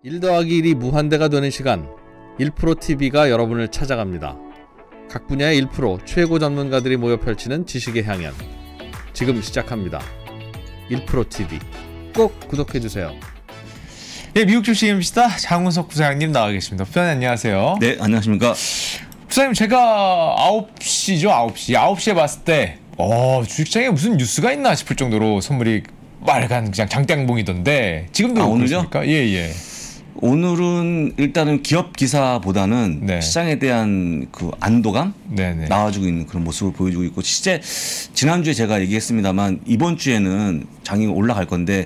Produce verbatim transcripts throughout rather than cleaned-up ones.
일 더하기 일이 무한대가 되는 시간, 일 프로티비가 여러분을 찾아갑니다. 각 분야의 일 퍼센트 최고 전문가들이 모여 펼치는 지식의 향연, 지금 시작합니다. 일 프로티비 꼭 구독해주세요. 네, 미국 출신 엠비씨다 장훈석 부사장님 나와 계십니다. 부사장님 안녕하세요. 네, 안녕하십니까. 부사장님, 제가 아홉 시죠 아홉 시 아홉 시에 봤을 때 어, 주식장에 무슨 뉴스가 있나 싶을 정도로 선물이 빨간 그냥 장땡봉이던데 지금도 아, 오늘요? 예예. 예. 오늘은 일단은 기업 기사보다는 네. 시장에 대한 그 안도감 네네. 나와주고 있는 그런 모습을 보여주고 있고, 실제 지난주에 제가 얘기했습니다만 이번 주에는 장이 올라갈 건데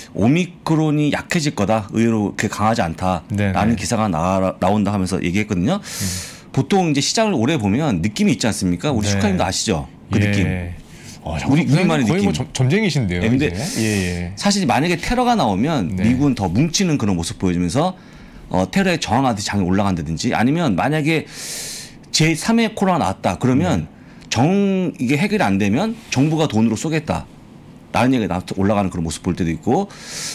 오미크론이 약해질 거다, 의외로 그렇게 강하지 않다라는 네네. 기사가 나, 나온다 하면서 얘기했거든요. 음. 보통 이제 시장을 오래 보면 느낌이 있지 않습니까? 우리 네. 슈카님도 아시죠? 그 예. 느낌. 어, 우리 우리만의 거의 느낌. 뭐 점, 점쟁이신데요. 네, 근데 이제. 예, 예. 사실 만약에 테러가 나오면 네. 미국은 더 뭉치는 그런 모습 보여주면서 어, 테러에 저항하듯이 장이 올라간다든지, 아니면 만약에 제삼 회 코로나 나왔다 그러면 네. 정 이게 해결이 안 되면 정부가 돈으로 쏘겠다 라는 얘기가 올라가는 그런 모습 볼 때도 있고,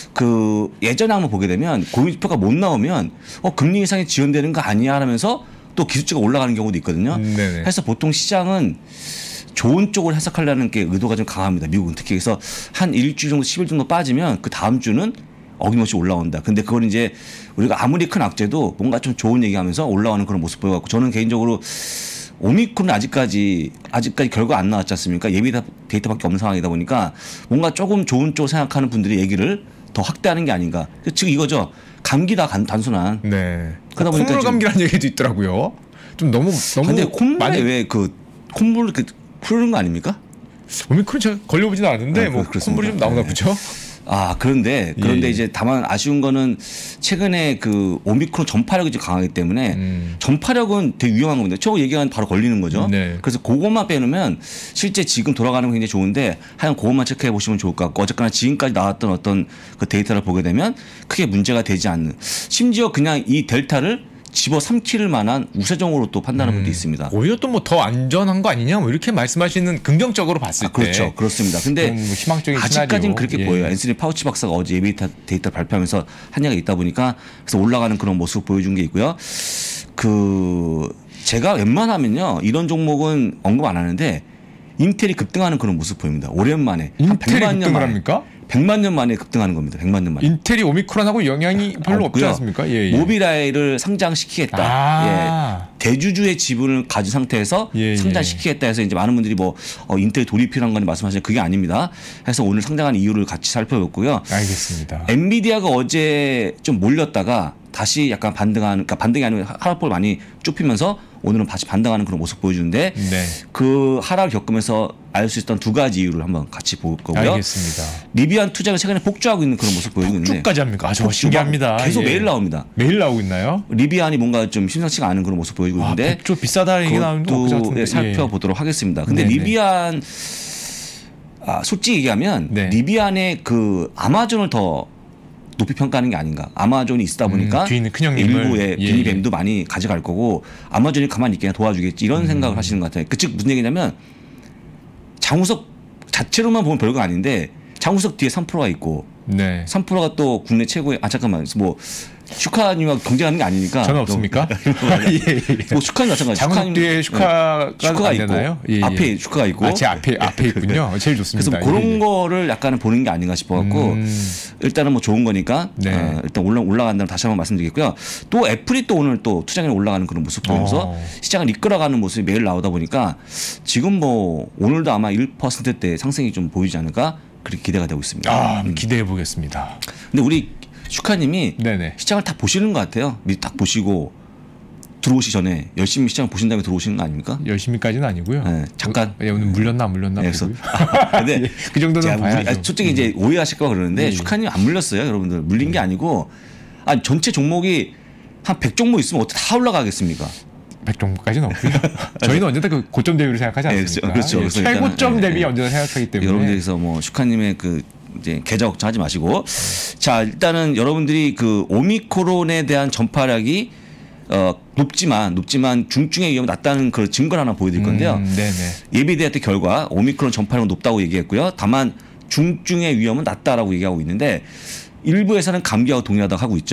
그 예전에 한번 보게 되면 고용지표가 못 나오면 어, 금리 인상이 지연되는 거 아니야 하면서 또 기술주가 올라가는 경우도 있거든요. 네네. 그래서 보통 시장은 좋은 쪽을 해석하려는 게 의도가 좀 강합니다. 미국은 특히. 그래서 한 일주일 정도, 십 일 정도 빠지면 그 다음 주는 어김없이 올라온다. 근데 그걸 이제 우리가 아무리 큰 악재도 뭔가 좀 좋은 얘기하면서 올라오는 그런 모습 보여갖고, 저는 개인적으로 오미크론은 아직까지 아직까지 결과 안 나왔지 않습니까? 예비 데이터밖에 없는 상황이다 보니까 뭔가 조금 좋은 쪽 생각하는 분들이 얘기를 더 확대하는 게 아닌가. 즉 이거죠. 감기다 단순한. 네. 그러다 보니까 콧물 감기라는 얘기도 있더라고요. 좀 너무 너무. 근데 콧물에 많이... 왜 그 콧물 그 푸는 거 아닙니까? 오미크론 제가 걸려보지는 않았는데 아, 뭐 그렇습니다. 콧물이 좀 나오나 보죠. 아, 그런데 그런데 예. 이제 다만 아쉬운 거는 최근에 그 오미크론 전파력이 좀 강하기 때문에 음. 전파력은 되게 위험한 겁니다. 저 얘기하면 바로 걸리는 거죠. 네. 그래서 그것만 빼놓으면 실제 지금 돌아가는 건 굉장히 좋은데, 하여간 그것만 체크해 보시면 좋을 것 같고, 어쨌거나 지금까지 나왔던 어떤 그 데이터를 보게 되면 크게 문제가 되지 않는, 심지어 그냥 이 델타를 집어삼킬 만한 우세종으로 또 판단하는 분도 음. 있습니다. 오히려 또 뭐 더 안전한 거 아니냐 뭐 이렇게 말씀하시는, 긍정적으로 봤을 아, 그렇죠. 때. 그렇습니다. 근데 뭐 희망적인 아직까지는 시나리오. 그렇게 예. 보여요. 앤서니 파우치 박사가 어제 예비 데이터를 발표하면서 한 얘기가 있다 보니까, 그래서 올라가는 그런 모습을 보여준 게 있고요. 그 제가 웬만하면요 이런 종목은 언급 안 하는데 인텔이 급등하는 그런 모습 보입니다. 오랜만에. 인텔이 한 백만 년 급등을 만에. 합니까? 백만 년 만에 급등하는 겁니다. 백만 년 만에. 인텔이 오미크론하고 영향이 별로 없지 없고요. 않습니까? 예, 예. 모비라이를 상장시키겠다. 아. 예. 대주주의 지분을 가진 상태에서 예, 상장시키겠다 해서 이제 많은 분들이 뭐 어, 인텔 돌입이라는 건 말씀하시는 그게 아닙니다. 해서 오늘 상장한 이유를 같이 살펴봤고요. 알겠습니다. 엔비디아가 어제 좀 몰렸다가 다시 약간 반등하는, 그러니까 반등이 아니고 하락폭을 많이 좁히면서 오늘은 다시 반등하는 그런 모습 보여주는데, 네. 그 하락을 겪으면서 알 수 있었던 두 가지 이유를 한번 같이 볼 거고요. 알겠습니다. 리비안 투자가 최근에 복주하고 있는 그런 모습 보여주고 있는데, 폭주까지 합니까? 아, 저 신기합니다. 계속 예. 매일 나옵니다. 매일 나오고 있나요? 리비안이 뭔가 좀 심상치가 않은 그런 모습 보여주고 와, 있는데, 좀 비싸다 얘기 나오는 거 그것도 같은데. 예, 살펴보도록 하겠습니다. 근데 네네. 리비안, 아, 솔직히 얘기하면 네. 리비안의 그 아마존을 더 높이 평가하는 게 아닌가. 아마존이 있다 보니까 음, 뒤에 있는 큰 형님을. 일부의 예, 비니뱀도 많이 가져갈 거고, 아마존이 가만히 있게 도와주겠지, 이런 음. 생각을 하시는 것 같아요. 그 즉 무슨 얘기냐면, 장우석 자체로만 보면 별거 아닌데 장우석 뒤에 삼 퍼센트가 있고, 네. 삼 퍼센트가 또 국내 최고의, 아 잠깐만, 뭐 슈카님하고 경쟁하는 게 아니니까. 전화 없습니까? 예, 예. 뭐 슈카님 마찬가지. 장훈 뒤에 슈카가, 네. 슈카가 안 있고, 되나요? 예, 예. 앞에 슈카가 있고. 아, 제 앞에 앞에 있군요. 제일 좋습니다. 그래서 그런 예, 예. 거를 약간은 보는 게 아닌가 싶어갖고, 음. 일단은 뭐 좋은 거니까 네. 어, 일단 올라 올라간다는 다시 한번 말씀드리겠고요. 또 애플이 또 오늘 또 투자금이 올라가는 그런 모습 보면서 어. 시장을 이끌어가는 모습이 매일 나오다 보니까 지금 뭐 오늘도 아마 일 퍼센트대 상승이 좀 보이지 않을까, 그렇게 기대가 되고 있습니다. 아, 음. 기대해 보겠습니다. 근데 우리 슈카님이 네네. 시장을 다 보시는 것 같아요. 미리 딱 보시고 들어오시 전에 열심히 시장 보신 다음에 들어오시는 거 아닙니까? 열심히까지는 아니고요. 네, 잠깐. 예, 오늘 물렸나 안 물렸나 네, 그래서 보고요. 아, 근데 예, 그 정도는 제가 봐야죠. 물리, 아, 솔직히 이제 오해하실까 봐 그러는데, 예, 예. 슈카님 안 물렸어요, 여러분들. 물린 게 아니고, 아 전체 종목이 한 백 종목 있으면 어떻게 다 올라가겠습니까? 백 종목까지는 없고요. 저희는 언제나 그 고점 대비를 생각하지 네, 않습니까? 그렇죠. 예, 그래서 최고점 일단은, 대비 예, 언제나 생각하기 때문에. 여러분들께서 뭐 슈카님의 그 이제 계좌 걱정하지 마시고, 자 일단은 여러분들이 그 오미크론에 대한 전파력이 어, 높지만 높지만 중증의 위험이 낮다는 그 증거를 하나 보여드릴 건데요. 음, 네네. 예비 데이터 결과 오미크론 전파력은 높다고 얘기했고요. 다만 중증의 위험은 낮다라고 얘기하고 있는데, 일부에서는 감기하고 동일하다고 하고 있죠.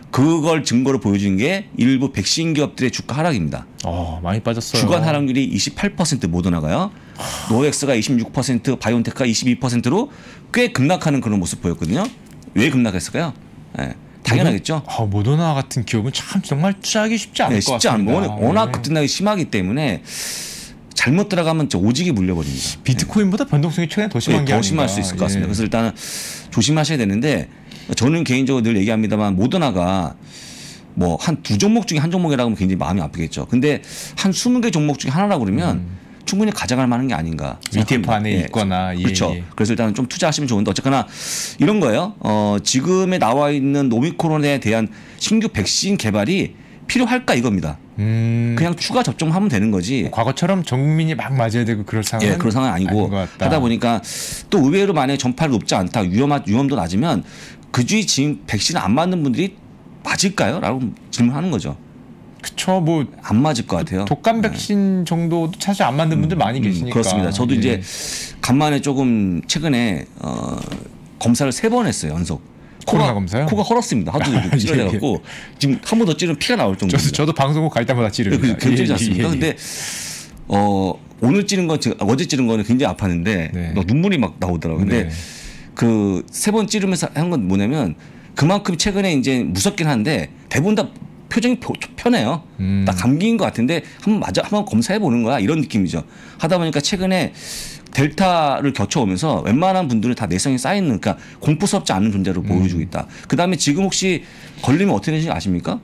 그걸 증거로 보여준 게 일부 백신 기업들의 주가 하락입니다. 어, 많이 빠졌어요. 주간 하락률이 이십팔 퍼센트 모더나가요. 노엑스가 이십육 퍼센트, 바이온테크가 이십이 퍼센트로 꽤 급락하는 그런 모습 보였거든요. 왜 급락했을까요? 네, 당연하겠죠. 아, 모더나 같은 기업은 참 정말 투자하기 쉽지 않을 네, 것 쉽지 같습니다. 않은 워낙 네. 급등하기 심하기 때문에 잘못 들어가면 진짜 오지게 물려버립니다. 비트코인보다 변동성이 최근에 더 심한 네, 게 더 아닌가. 심할 수 있을 것 같습니다. 예. 그래서 일단은 조심하셔야 되는데 저는 개인적으로 늘 얘기합니다만 모더나가 뭐 한 두 종목 중에 한 종목이라고 하면 굉장히 마음이 아프겠죠. 근데 한 스무 개 종목 중에 하나라고 그러면 음. 충분히 가져갈 만한 게 아닌가. 이티에프 안에 예. 있거나. 예, 그렇죠. 예. 그래서 일단은 좀 투자하시면 좋은데 어쨌거나 이런 거예요. 어, 지금에 나와 있는 오미크론에 대한 신규 백신 개발이 필요할까 이겁니다. 음, 그냥 추가 접종하면 되는 거지. 과거처럼 전국민이 막 맞아야 되고 그럴 상황은 예, 그런 상황이 아니고 아닌 것 같다. 하다 보니까 또 의외로 만약에 전파율 높지 않다, 위험 위험도 낮으면 그 주위 지금 백신을 안 맞는 분들이 맞을까요? 라고 질문하는 거죠. 그쵸. 뭐 안 맞을 것 같아요. 독감 백신 정도도 사실 안 맞는 분들 많이 계시니까. 음, 그렇습니다. 저도 예. 이제 간만에 조금 최근에 어, 검사를 세 번 했어요 연속. 코로나 검사요? 코가 헐었습니다. 하도 아, 예, 찌르려갖고 지금 한 번 더 찌르면 피가 나올 정도입니다. 저도, 저도 방송국 갈 때마다 찌릅니다. 그 굉장히 예, 않습니까? 예, 예. 근데 어, 오늘 찌른 건 제가 어제 찌른 거는 굉장히 아팠는데 네. 막 눈물이 막 나오더라고요. 근데 네. 그 세 번 찌르면서 한 건 뭐냐면 그만큼 최근에 이제 무섭긴 한데 대부분 다 표정이 표- 편해요. 음. 나 감기인 것 같은데 한번 맞아 한번 검사해 보는 거야 이런 느낌이죠. 하다 보니까 최근에 델타를 겪어오면서 웬만한 분들은 다 내성이 쌓이는 그러니까 공포스럽지 않은 존재로 보여주고 있다. 그 다음에 지금 혹시 걸리면 어떻게 되는지 아십니까?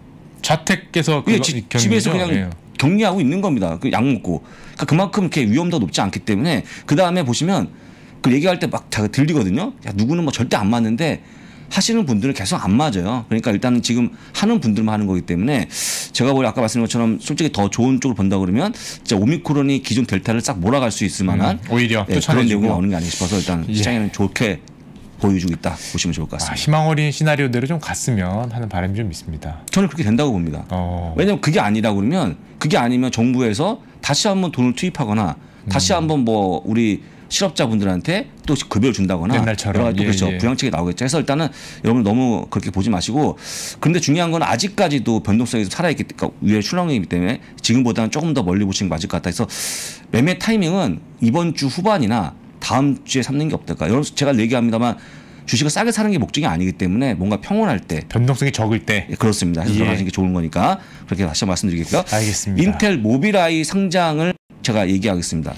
자택에서 예, 그거 지- 격리죠? 집에서 그냥 예. 격리하고 있는 겁니다. 그 약 먹고. 그러니까 그만큼 이렇게 위험도 높지 않기 때문에 그 다음에 보시면 그 얘기할 때 막 다 들리거든요. 야, 누구는 뭐 절대 안 맞는데 하시는 분들은 계속 안 맞아요. 그러니까 일단은 지금 하는 분들만 하는 거기 때문에 제가 보기 아까 말씀드린 것처럼 솔직히 더 좋은 쪽으로 본다 그러면 진짜 오미크론이 기존 델타를 싹 몰아갈 수 있을 만한 음, 오히려 예, 그런 쫓아내주고. 내용이 나오는 게 아닌가 싶어서 일단 예. 시장에는 좋게 보여주고 있다 보시면 좋을 것 아, 같습니다. 희망 어린 시나리오대로 좀 갔으면 하는 바람이 좀 있습니다. 저는 그렇게 된다고 봅니다. 어. 왜냐하면 그게 아니라 그러면 그게 아니면 정부에서 다시 한번 돈을 투입하거나 다시 한번 뭐 우리 실업자분들한테 또 급여를 준다거나 옛날처럼. 여러 가지 또 예, 그렇죠. 예. 부양책이 나오겠죠. 그래서 일단은 여러분 너무 그렇게 보지 마시고 그런데 중요한 건 아직까지도 변동성이 살아있기 때문에 위에 출렁이기 때문에 지금보다는 조금 더 멀리 보시는 게 맞을 것 같다 해서 매매 타이밍은 이번 주 후반이나 다음 주에 삼는 게 어떨까. 여러분 제가 얘기합니다만 주식을 싸게 사는 게 목적이 아니기 때문에 뭔가 평온할 때 변동성이 적을 때. 예, 그렇습니다. 해서 예. 들어가시는 게 좋은 거니까 그렇게 다시 한번 말씀드리겠고요. 알겠습니다. 인텔 모빌아이 상장을 제가 얘기하겠습니다.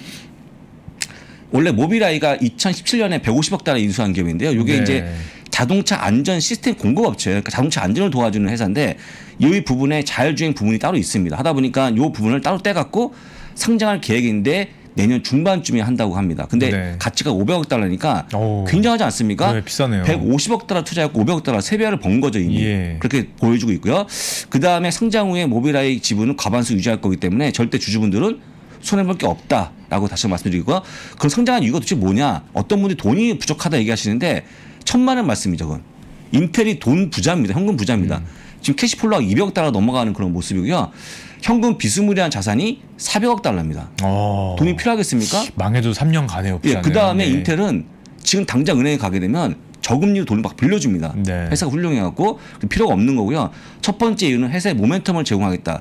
원래 모빌아이가 이천십칠 년에 백오십억 달러 인수한 기업인데요. 이게 네. 이제 자동차 안전 시스템 공급업체예요. 그러니까 자동차 안전을 도와주는 회사인데 이 부분에 자율주행 부분이 따로 있습니다. 하다 보니까 이 부분을 따로 떼갖고 상장할 계획인데 내년 중반쯤에 한다고 합니다. 근데 네. 가치가 오백억 달러니까 오. 굉장하지 않습니까? 네, 비싸네요. 백오십억 달러 투자했고 오백억 달러 세 배를 번 거죠 이미. 예. 그렇게 보여주고 있고요. 그 다음에 상장 후에 모빌아이 지분은 과반수 유지할 거기 때문에 절대 주주분들은 손해볼 게 없다라고 다시 말씀드리고요. 그럼 성장한 이유가 도대체 뭐냐? 어떤 분들이 돈이 부족하다 얘기하시는데 천만의 말씀이죠. 그건. 인텔이 돈 부자입니다. 현금 부자입니다. 음. 지금 캐시플로우가 이백억 달러 넘어가는 그런 모습이고요. 현금 비스무리한 자산이 사백억 달러입니다. 어. 돈이 필요하겠습니까? 망해도 삼 년 가네요. 예, 비싸네요. 그 다음에 네. 인텔은 지금 당장 은행에 가게 되면 저금리로 돈을 막 빌려줍니다. 네. 회사가 훌륭해갖고 필요가 없는 거고요. 첫 번째 이유는 회사의 모멘텀을 제공하겠다.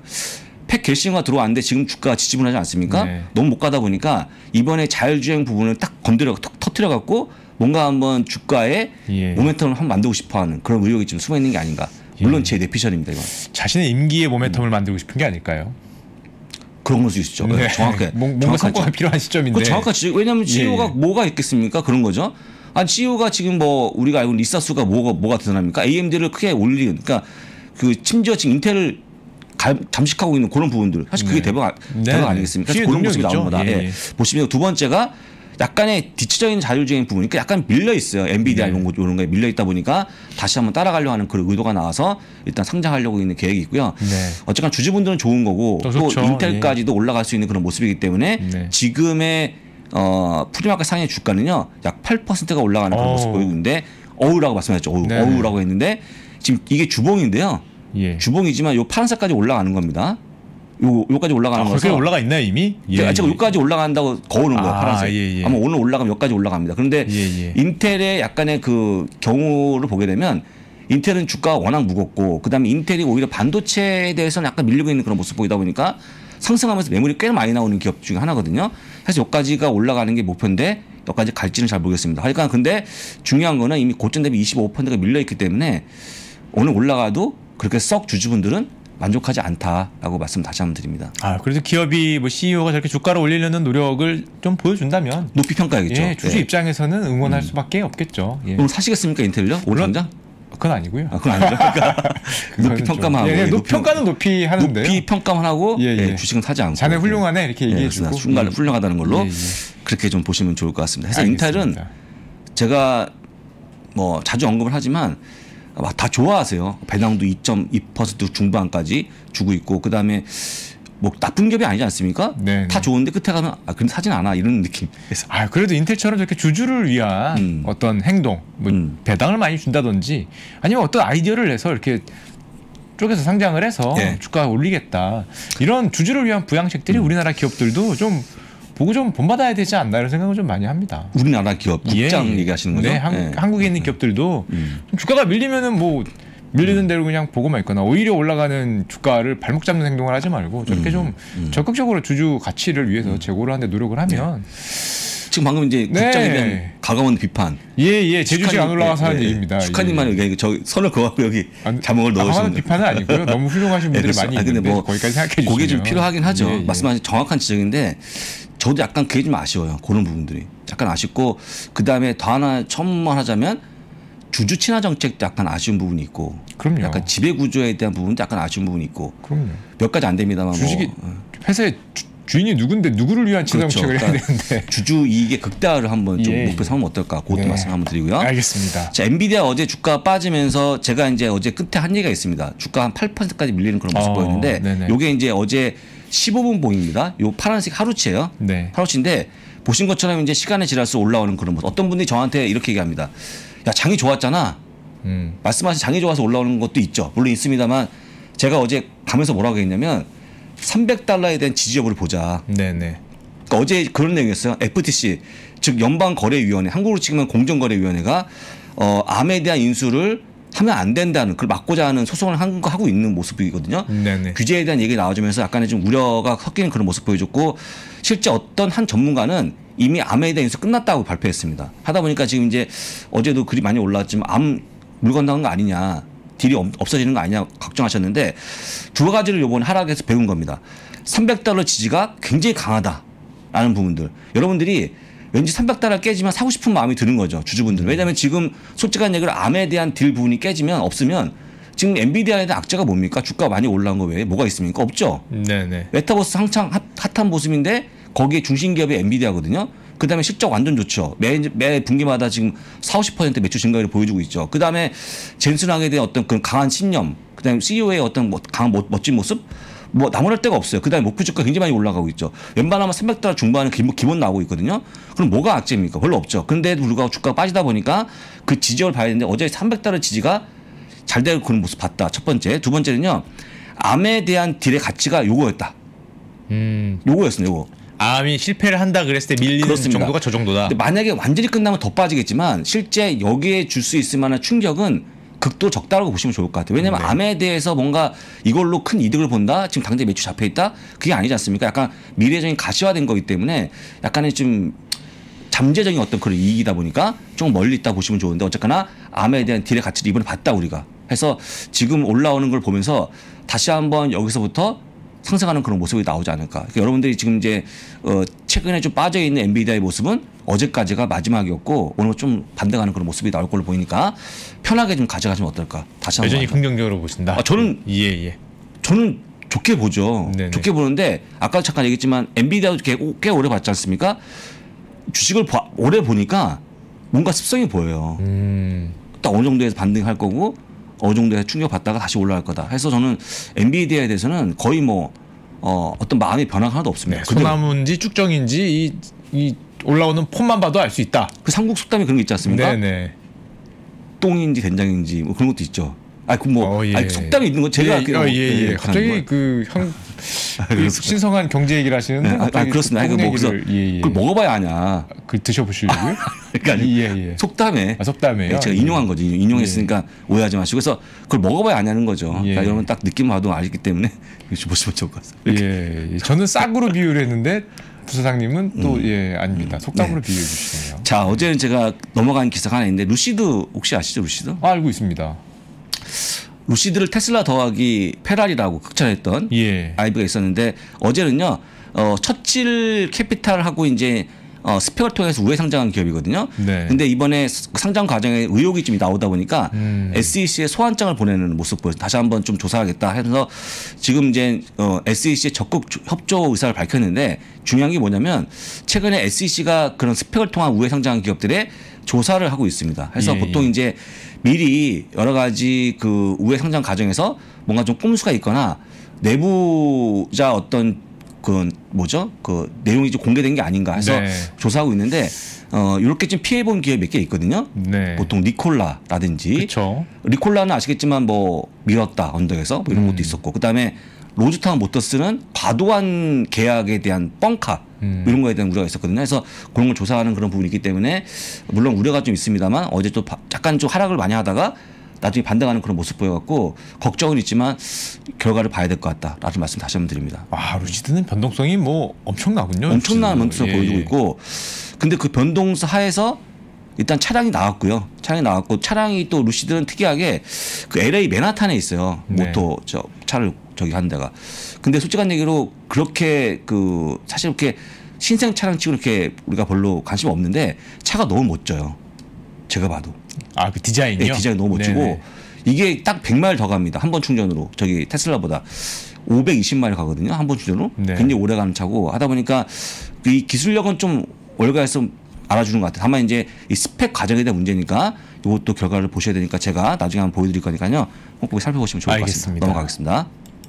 팩 결심화 들어왔는데 지금 주가가 지지분하지 않습니까? 네. 너무 못 가다 보니까 이번에 자율주행 부분을 딱 건드려 턱 터트려갖고 뭔가 한번 주가에 예. 모멘텀을 한번 만들고 싶어하는 그런 의욕이 좀 숨어 있는 게 아닌가. 물론 예. 제 내피셜입니다. 이건 자신의 임기의 모멘텀을 만들고 싶은 게 아닐까요? 그런 걸 수 있죠. 네. 정확해. 뭔- 뭔가 정확하죠. 성과가 필요한 시점인데. 그 정확하지. 왜냐하면 씨이오가 예, 예. 뭐가 있겠습니까? 그런 거죠. 아니 씨이오가 지금 뭐 우리가 알고 있는 리사수가 뭐가 뭐가 대단합니까? 에이엠디를 크게 올리는 그러니까 그 심지어 지금 인텔을 가- 잠식하고 있는 그런 부분들 사실 그게 네. 대박 네, 대박 네. 아니겠습니까? 시의 그래서 그런 모습이 능력이죠. 나온 거다. 예, 예. 예. 보시면 두 번째가 약간의 뒤쳐져 있는 자율주행 부분이 그러니까 약간 밀려 있어요. 엔비디아 네. 이런 거 이런 거에 밀려 있다 보니까 다시 한번 따라가려고 하는 그런 의도가 나와서 일단 상장하려고 있는 계획이 있고요. 네. 어쨌건 주주분들은 좋은 거고 또 또 좋죠. 인텔까지도 올라갈 수 있는 그런 모습이기 때문에 네. 지금의 어, 프리마켓 상해 주가는요 약 팔 퍼센트가 올라가는 그런 어우. 모습 보이고 있는데 어우라고 말씀하셨죠. 어우, 네. 어우라고 했는데 지금 이게 주봉인데요. 예. 주봉이지만 요 파란색까지 올라가는 겁니다. 요 요까지 올라가는 아, 거서 그렇게 올라가 있나요 이미? 제가 지금 여기까지 올라간다고 거우는 거예요. 아, 파란색. 예, 예. 아마 오늘 올라가면 여기까지 올라갑니다. 그런데 예, 예. 인텔의 약간의 그 경우를 보게 되면 인텔은 주가가 워낙 무겁고 그다음에 인텔이 오히려 반도체에 대해서는 약간 밀리고 있는 그런 모습 보이다 보니까 상승하면서 매물이 꽤 많이 나오는 기업 중에 하나거든요. 그래서 여기까지가 올라가는 게 목표인데 여기까지 갈지는 잘 모르겠습니다. 하여간 근데 중요한 거는 이미 고점 대비 이십오 퍼센트가 밀려있기 때문에 오늘 올라가도 그렇게 썩 주주분들은 만족하지 않다라고 말씀 다시 한번 드립니다. 아, 그래도 기업이 뭐 씨이오가 저렇게 주가를 올리려는 노력을 좀 보여준다면 높이 평가하겠죠. 예, 주주 예. 입장에서는 응원할 음. 수밖에 없겠죠. 예. 오늘 사시겠습니까 인텔요? 오늘 당장? 그건 아니고요. 아, 그건 아니죠. 그러니까 높이 평가만 하고 예, 높이 평가는 높이 하는데 높이 평가만 하고 예, 예. 예, 주식은 사지 않고 자네 훌륭하네 이렇게 얘기해주고 순간 음. 훌륭하다는 걸로 예, 예. 그렇게 좀 보시면 좋을 것 같습니다. 그래서 알겠습니다. 인텔은 제가 뭐 자주 언급을 하지만 다 좋아하세요. 배당도 이 점 이 퍼센트 중반까지 주고 있고 그다음에 뭐 나쁜 기업이 아니지 않습니까? 네, 다 네. 좋은데 끝에 가면 아 그럼 사진 않아 이런 느낌. 그래서 아, 그래도 인텔처럼 저렇게 주주를 위한 음. 어떤 행동, 뭐 음. 배당을 많이 준다든지 아니면 어떤 아이디어를 내서 이렇게 쪼개서 상장을 해서 예. 주가 올리겠다 이런 주주를 위한 부양책들이 음. 우리나라 기업들도 좀 보고 좀 본받아야 되지 않나 이런 생각을 좀 많이 합니다. 우리나라 기업 국장 예. 얘기하시는 거죠? 네, 한, 예. 한국에 있는 기업들도 음. 좀 주가가 밀리면은 뭐 밀리는 대로 그냥 보고만 있거나 오히려 올라가는 주가를 발목 잡는 행동을 하지 말고 저렇게 음. 좀 음. 적극적으로 주주 가치를 위해서 제고를 하는데 노력을 하면 지금 방금 이제 네. 국장에 대한 가까운 비판. 예예 제 주식 안 올라가서 하는 예, 예. 얘기입니다. 슈카님만 예. 여기 저 선을 그어갖고 여기 아니, 자막을 강화하는 넣으시는 비판은 아니고요. 너무 훌륭하신 분들이 네, 많이 아니, 근데 있는데 뭐 거기까지 생각해 주시면 그게 좀 필요하긴 하죠. 예, 예. 말씀하신 정확한 지적인데 저도 약간 그게 좀 아쉬워요. 그런 부분들이 약간 아쉽고 그 다음에 더 하나 처음만 하자면 주주 친화 정책도 약간 아쉬운 부분이 있고, 그럼요. 약간 지배 구조에 대한 부분도 약간 아쉬운 부분이 있고, 그럼요. 몇 가지 안 됩니다만 주식이 뭐 회사의 주, 주인이 누군데 누구를 위한 친화 그렇죠. 정책을 그러니까 해야 되는데 주주 이익의 극대화를 한번 좀 예, 목표 삼으면 어떨까? 그것도 네. 말씀 한번 드리고요. 알겠습니다. 자, 엔비디아 어제 주가 빠지면서 제가 이제 어제 끝에 한 얘기가 있습니다. 주가 한 팔 퍼센트까지 밀리는 그런 모습 어, 보였는데 네네. 요게 이제 어제 십오 분 봉입니다. 요 파란색 하루치예요. 네. 하루치인데 보신 것처럼 이제 시간이 지날수록 올라오는 그런 모습. 어떤 분들이 저한테 이렇게 얘기합니다. 야, 장이 좋았잖아. 음. 말씀하신 장이 좋아서 올라오는 것도 있죠. 물론 있습니다만 제가 어제 가면서 뭐라고 했냐면 삼백 달러에 대한 지지 여부를 보자. 네네. 그러니까 어제 그런 내용이었어요. 에프티씨 즉 연방거래위원회, 한국으로 치면 공정거래위원회가 어, 암에 대한 인수를 하면 안 된다는 그걸 막고자 하는 소송을 한 거 하고 있는 모습이거든요. 네네. 규제에 대한 얘기 나와주면서 약간의 좀 우려가 섞이는 그런 모습 보여줬고 실제 어떤 한 전문가는 이미 암에 대한 인수 끝났다고 발표했습니다. 하다 보니까 지금 이제 어제도 글이 많이 올라왔지만 암 물 건너간 거 아니냐, 딜이 없어지는 거 아니냐 걱정하셨는데 두 가지를 이번에 하락에서 배운 겁니다. 삼백 달러 지지가 굉장히 강하다라는 부분들. 여러분들이 왠지 삼백 달러 깨지면 사고 싶은 마음이 드는 거죠, 주주분들. 왜냐하면 지금 솔직한 얘기로 암에 대한 딜 부분이 깨지면 없으면 지금 엔비디아에 대한 악재가 뭡니까? 주가 많이 올라온 거 외에 뭐가 있습니까? 없죠. 네네. 메타버스 한창 핫, 핫한 모습인데 거기에 중심 기업이 엔비디아거든요. 그다음에 실적 완전 좋죠. 매, 매 분기마다 지금 사오십 퍼센트 매출 증가율을 보여주고 있죠. 그다음에 젠슨왕에 대한 어떤 그런 강한 신념, 그다음에 씨이오의 어떤 뭐 강한 멋진 모습, 뭐 나무랄 데가 없어요. 그다음에 목표 주가 굉장히 많이 올라가고 있죠. 웬만하면 삼백 달러 중반은 기본, 기본 나오고 있거든요. 그럼 뭐가 악재입니까? 별로 없죠. 그런데도 불구하고 주가가 빠지다 보니까 그 지지율을 봐야 되는데 어제 삼백 달러 지지가 잘 되는 그런 모습 봤다. 첫 번째. 두 번째는요. 암에 대한 딜의 가치가 요거였다. 음. 요거였어요. 요거. 암이 실패를 한다 그랬을 때 밀리는 그렇습니다. 정도가 저 정도다. 근데 만약에 완전히 끝나면 더 빠지겠지만 실제 여기에 줄 수 있을 만한 충격은 극도 적다라고 보시면 좋을 것 같아요. 왜냐하면 네. 암에 대해서 뭔가 이걸로 큰 이득을 본다, 지금 당장 매출 잡혀 있다, 그게 아니지 않습니까? 약간 미래적인 가시화된 거기 때문에 약간의 좀 잠재적인 어떤 그런 이익이다 보니까 좀 멀리 있다 보시면 좋은데 어쨌거나 암에 대한 딜의 가치를 이번에 봤다 우리가. 해서 지금 올라오는 걸 보면서 다시 한번 여기서부터 상승하는 그런 모습이 나오지 않을까. 그러니까 여러분들이 지금 이제 어 최근에 좀 빠져 있는 엔비디아의 모습은 어제까지가 마지막이었고 오늘 좀 반대가는 그런 모습이 나올 걸로 보이니까 편하게 좀 가져가시면 어떨까. 다시 한번. 여전히 긍정적으로 보신다. 아, 저는 예예. 저는 좋게 보죠. 네네. 좋게 보는데 아까 잠깐 얘기했지만 엔비디아도 꽤, 꽤 오래 봤지 않습니까? 주식을 봐, 오래 보니까 뭔가 습성이 보여요. 음. 딱 어느 정도에서 반등할 거고 어느 정도에서 충격받다가 다시 올라갈 거다. 해서 저는 엔비디아에 대해서는 거의 뭐 어, 어떤 마음의 변화가 하나도 없습니다. 네, 소나무인지 쭉정인지 이, 이 올라오는 폼만 봐도 알 수 있다. 그 삼국 속담에 그런 게 있지 않습니까? 네네. 똥인지 된장인지 뭐 그런 것도 있죠. 아, 그 뭐 어, 예. 아니, 속담이 있는 거 제가 예, 그- 어, 예, 예. 예, 갑자기 뭐. 그 형 그 신성한 경제 얘기를 하시는데 네, 아, 아, 그렇습니다. 그 뭐 그래서 예, 예. 그걸 먹어봐야 아냐. 그 드셔보시려고요? 그러니까 예, 예. 속담에 아, 속담에요. 네, 제가 인용한 거죠. 인용했으니까 예. 오해하지 마시고 그래서 그걸 먹어봐야 아냐는 거죠. 예. 그러니까 여러분 딱 느낌 봐도 알기 때문에 보시면 좋을 것 같습니다. 예, 예. 저는 싹으로 비유를 했는데 부사장님은 또 음. 예, 아닙니다. 속담으로 네. 비유해 주시네요. 자, 어제는 제가 넘어간 기사가 하나 있는데 루시드 혹시 아시죠? 루시드? 아, 알고 있습니다. 루시드를 테슬라 더하기 페라리라고 극찬했던 예. 아이비가 있었는데 어제는요. 어, 첫질 캐피탈하고 이제 어, 스펙을 통해서 우회 상장한 기업이거든요. 네. 근데 이번에 상장 과정에 의혹이 좀 나오다 보니까 음. 에스이씨에 소환장을 보내는 모습 보여서 다시 한번 좀 조사하겠다 해서 지금 이제 어, 에스이씨에 적극 협조 의사를 밝혔는데 중요한 게 뭐냐면 최근에 에스이씨가 그런 스펙을 통한 우회 상장한 기업들의 조사를 하고 있습니다. 그래서 예, 보통 예. 이제 미리 여러 가지 그 우회 상장 과정에서 뭔가 좀 꼼수가 있거나 내부자 어떤 그 뭐죠? 그 내용이 좀 공개된 게 아닌가 해서 네. 조사하고 있는데 어 이렇게 좀 피해 본 기업 몇 개 있거든요. 네. 보통 리콜라라든지 그렇죠. 리콜라는 아시겠지만 뭐 밀었다 언덕에서 뭐 이런 음. 것도 있었고 그다음에 로즈타운 모터스는 과도한 계약에 대한 뻥카 음. 이런 거에 대한 우려가 있었거든요. 그래서 그런 걸 조사하는 그런 부분이 있기 때문에 물론 우려가 좀 있습니다만 어제 또 약간 좀 하락을 많이 하다가 나중에 반등하는 그런 모습 보여갖고 걱정은 있지만 결과를 봐야 될 것 같다라는 말씀 다시 한번 드립니다. 아, 루시드는 변동성이 뭐 엄청나군요. 엄청난 변동성 예. 보여주고 있고 근데 그 변동성 하에서 일단 차량이 나왔고요. 차량이 나왔고 차량이 또 루시드는 특이하게 그 엘에이 맨하탄에 있어요. 네. 모토 저 차를 저기 하는 데가. 근데 솔직한 얘기로 그렇게 그 사실 이렇게 신생 차량 치고 이렇게 우리가 별로 관심 없는데 차가 너무 멋져요. 제가 봐도. 아, 그 디자인이요? 네, 디자인 너무 멋지고 네네. 이게 딱 백 마일 더 갑니다. 한 번 충전으로. 저기 테슬라보다 오백이십 마일 가거든요. 한 번 충전으로. 네. 굉장히 오래 가는 차고 하다 보니까 이 기술력은 좀 월가에서 알아주는 것 같아요. 다만 이제 이 스펙 과정에 대한 문제니까 이것도 결과를 보셔야 되니까 제가 나중에 한번 보여드릴 거니까요. 꼭 보고 살펴보시면 좋을 것 같습니다. 알겠습니다. 넘어가겠습니다.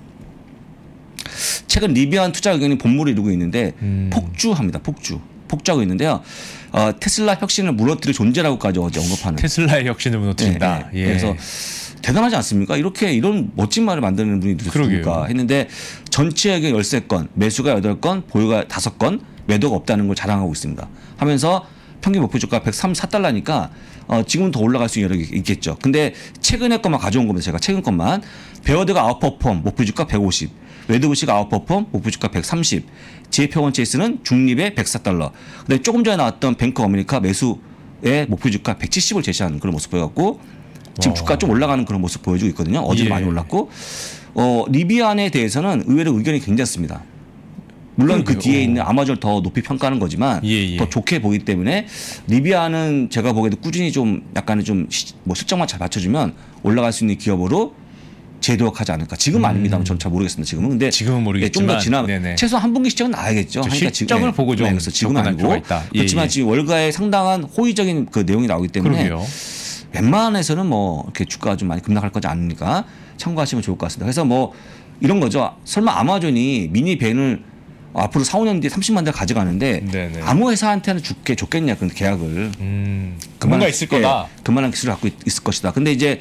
최근 리비안 투자 의견이 본물을 이루고 있는데 음. 폭주합니다. 폭주. 폭주하고 있는데요. 어, 테슬라 혁신을 무너뜨릴 존재라고까지 어제 언급하는. 테슬라의 혁신을 무너뜨린다. 네, 네. 예. 그래서 대단하지 않습니까? 이렇게 이런 멋진 말을 만드는 분이 누구일까 했는데 전체액의 열세 건, 매수가 여덟 건, 보유가 다섯 건, 매도가 없다는 걸 자랑하고 있습니다. 하면서 평균 목표 주가 백삼십사 달러니까 어, 지금은 더 올라갈 수 있는 여력이 있겠죠. 근데 최근에 것만 가져온 겁니다. 제가 최근 것만. 베어드가 아웃퍼폼 목표 주가 백오십, 레드부시가 아웃퍼폼 목표 주가 백삼십, 제이피원 체이스는 중립의 백사 달러. 근데 조금 전에 나왔던 뱅크 어메리카 매수의 목표 주가 백칠십을 제시하는 그런 모습 보였고 지금 주가 좀 올라가는 그런 모습 보여주고 있거든요. 어제도 예. 많이 올랐고 어, 리비안에 대해서는 의외로 의견이 괜찮습니다. 물론 그 뒤에 있는 아마존을 더 높이 평가하는 거지만 예, 예. 더 좋게 보기 때문에 리비안은 제가 보기에도 꾸준히 좀 약간의 좀 뭐 실적만 잘 맞춰주면 올라갈 수 있는 기업으로 재도약하지 않을까. 지금은 음. 아닙니다만 저는 잘 모르겠습니다. 지금은 근데 지금은 모르겠지만 좀 더 지나 네네. 최소한 한 분기 실적은 나야겠죠. 실적을 지금, 보고 좀 네, 그래서 지금은 접근할 아니고 필요가 있다. 예, 그렇지만 예. 지금 월가에 상당한 호의적인 그 내용이 나오기 때문에 그러게요. 웬만해서는 뭐 이렇게 주가가 좀 많이 급락할 거지 않으니까 참고하시면 좋을 것 같습니다. 그래서 뭐 이런 거죠. 설마 아마존이 미니 밴을 앞으로 사, 오 년 뒤에 삼십만 대를 가져가는데 네네. 아무 회사한테는 줄게 줬겠냐 그런 계약을. 음, 뭔가 있을 거다. 예, 그만한 기술을 갖고 있, 있을 것이다. 근데 이제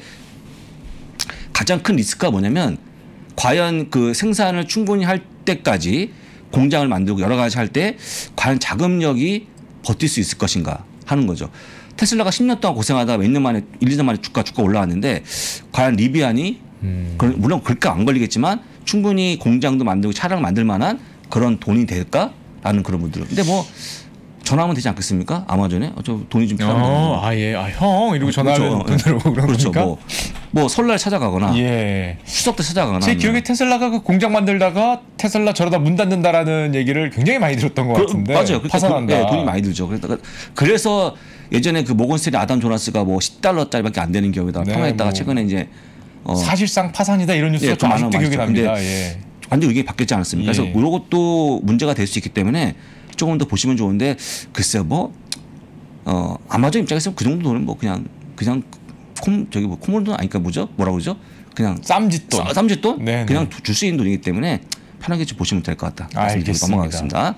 가장 큰 리스크가 뭐냐면 과연 그 생산을 충분히 할 때까지 공장을 만들고 여러 가지 할 때 과연 자금력이 버틸 수 있을 것인가 하는 거죠. 테슬라가 십 년 동안 고생하다가 몇 년 만에 일, 이 년 만에 주가 주가 올라왔는데 과연 리비안이 음. 물론 그렇게 안 걸리겠지만 충분히 공장도 만들고 차량 만들 만한 그런 돈이 될까라는 그런 분들. 근데 뭐 전화하면 되지 않겠습니까? 아마존에 어, 저 돈이 좀 필요한데. 어, 아 예, 아 형 이러고 전화하면 그렇죠. 돈으로 그런 그렇죠. 겁니까? 뭐, 뭐 설날 찾아가거나 예. 추석 때 찾아가거나. 제 기억에 테슬라가 그 공장 만들다가 테슬라 저러다 문 닫는다라는 얘기를 굉장히 많이 들었던 것 그, 같은데. 맞아요. 그러니까 파산한다. 돈, 네, 돈이 많이 들죠. 그래서, 그래서 예전에 그 모건스탠리 아담 조나스가 뭐 십 달러짜리밖에 안 되는 기업에다가 네, 통화했다가 뭐. 최근에 이제 어, 사실상 파산이다 이런 뉴스가 예, 좀 아직도 많아, 기억이 많죠. 납니다. 근데 예. 완전 의견이 바뀌었지 않았습니까? 예. 그래서 이것도 문제가 될 수 있기 때문에 조금 더 보시면 좋은데 글쎄요 뭐 어, 아마존 입장에서 그 정도 돈은 뭐 그냥 그냥 콤 저기 뭐 콤몬돈 아니까 뭐죠? 뭐라 그러죠? 그냥 쌈짓돈. 쌈- 쌈짓돈? 네, 그냥 네. 줄 수 있는 돈이기 때문에 편하게 좀 보시면 될 것 같다. 말씀드리고 알겠습니다. 넘어가겠습니다.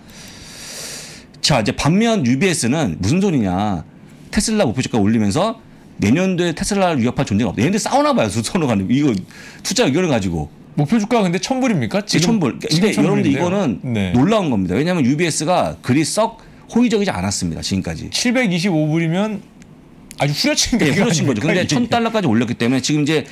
자 이제 반면 유비에스는 무슨 소리냐? 테슬라 목표 주가 올리면서 내년도에 테슬라를 위협할 존재가 없다. 얘네들 싸우나 봐요. 서로 간에 이거 투자 의견을 가지고 목표 주가가 근데 천불입니까? 지금 천불. 근데 여러분들 이거는 네. 놀라운 겁니다. 왜냐하면 유비에스가 그리 썩 호의적이지 않았습니다. 지금까지. 칠백이십오 불이면 아주 후려친 네, 후려친 거죠. 근데 천 달러까지 올렸기 때문에 지금 이제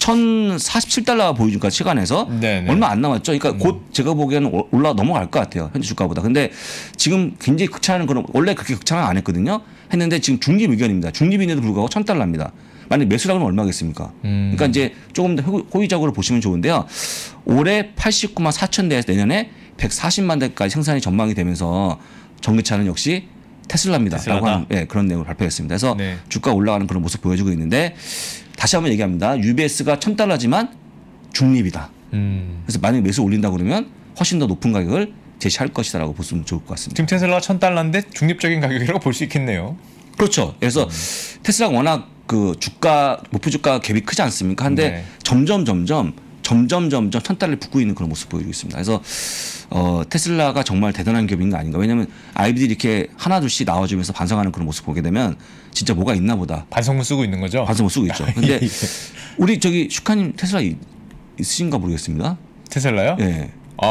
천사십칠 달러가 보여주니까 시간에서 네네. 얼마 안 남았죠. 그러니까 음. 곧 제가 보기에는 올라 넘어갈 것 같아요. 현재 주가보다. 근데 지금 굉장히 극찬하는 그런 원래 그렇게 극찬을 안 했거든요. 했는데 지금 중립 의견입니다. 중립인데도 불구하고 천 달러입니다. 만약 매수량은 얼마겠습니까? 음. 그러니까 이제 조금 더 호의적으로 보시면 좋은데요. 올해 팔십구만 사천 대에서 내년에 백사십만 대까지 생산이 전망이 되면서 전기차는 역시 테슬라입니다. 라고 하는 네, 그런 내용을 발표했습니다. 그래서 네. 주가 올라가는 그런 모습 보여주고 있는데 다시 한번 얘기합니다. 유비에스가 천 달러지만 중립이다. 음. 그래서 만약 매수 올린다 그러면 훨씬 더 높은 가격을 제시할 것이다라고 보시면 좋을 것 같습니다. 지금 테슬라가 천 달러인데 중립적인 가격이라고 볼 수 있겠네요. 그렇죠. 그래서 음. 테슬라가 워낙 그 주가 목표 주가 갭이 크지 않습니까? 한데 네. 점점 점점 점점 점점 천 달러를 붙고 있는 그런 모습 보이고 있습니다. 그래서 어, 테슬라가 정말 대단한 기업인 거 아닌가. 왜냐하면 아이비들이 이렇게 하나 둘씩 나와주면서 반성하는 그런 모습 보게 되면 진짜 뭐가 있나 보다. 반성문 쓰고 있는 거죠? 반성문 쓰고 있죠. 근데 우리 저기 슈카님 테슬라 있으신가 모르겠습니다. 테슬라요? 네.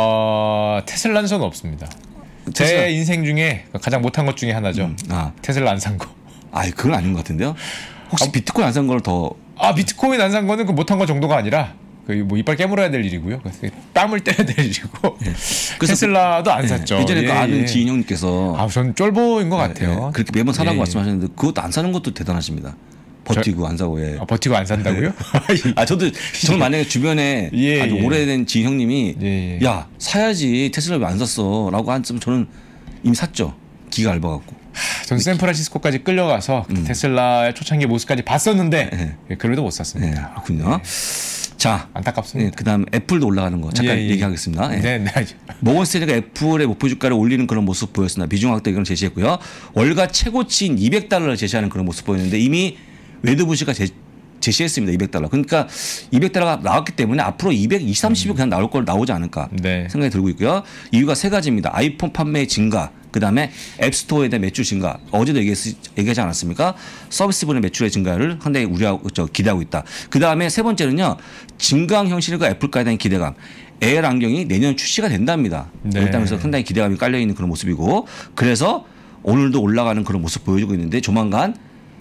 어, 테슬라는 저는 없습니다. 테슬라. 제 인생 중에 가장 못한 것 중에 하나죠. 음, 아. 테슬라 안 산 거. 아, 그건 아닌 것 같은데요. 혹시 아, 비트코인 안 산 걸 더? 아, 비트코인 안 산 거는 그 못한 거 정도가 아니라 그 뭐 이빨 깨물어야 될 일이고요. 땀을 떼야 될 일이고. 예. 테슬라도 안 샀죠. 예. 예전에 예, 그 아는 예. 지인 형님께서 아, 전 쫄보인 것 같아요. 예, 그렇게 매번 사라고 예, 말씀하셨는데 그것도 안 사는 것도 대단하십니다. 버티고 저, 안 사고 예. 아, 버티고 안 산다고요? 아 저도 저는 만약에 주변에 예, 아주 예. 오래된 지인 형님이 예, 예. 야 사야지 테슬라 왜 안 샀어라고 한쯤 저는 이미 샀죠. 기가 얇아갖고. 전 샌프란시스코까지 끌려가서 음. 테슬라의 초창기 모습까지 봤었는데 예. 그래도 못 샀습니다. 예, 그렇군요. 예. 자, 안타깝습니다. 예, 그다음 애플도 올라가는 거 잠깐 예, 예. 얘기하겠습니다. 예. 네, 네. 모건스탠리가 애플의 목표 주가를 올리는 그런 모습 보였습니다. 비중 확대 의견을 제시했고요. 월가 최고치인 이백 달러를 제시하는 그런 모습 보였는데 이미 웨드부시가 제, 제시했습니다. 이백 달러. 그러니까 이백 달러가 나왔기 때문에 앞으로 이백, 이십, 삼십이 음. 그냥 나올 걸 나오지 않을까 네. 생각이 들고 있고요. 이유가 세 가지입니다. 아이폰 판매 증가, 그다음에 앱스토어에 대한 매출 증가. 어제도 얘기했, 얘기하지 않았습니까? 서비스분의 매출의 증가를 상당히 우려하고 저, 기대하고 있다. 그다음에 세 번째는요. 증강 형식과 애플과에 대한 기대감. 에이알 안경이 내년 출시가 된답니다. 네. 일단에서 상당히 기대감이 깔려 있는 그런 모습이고, 그래서 오늘도 올라가는 그런 모습 보여주고 있는데 조만간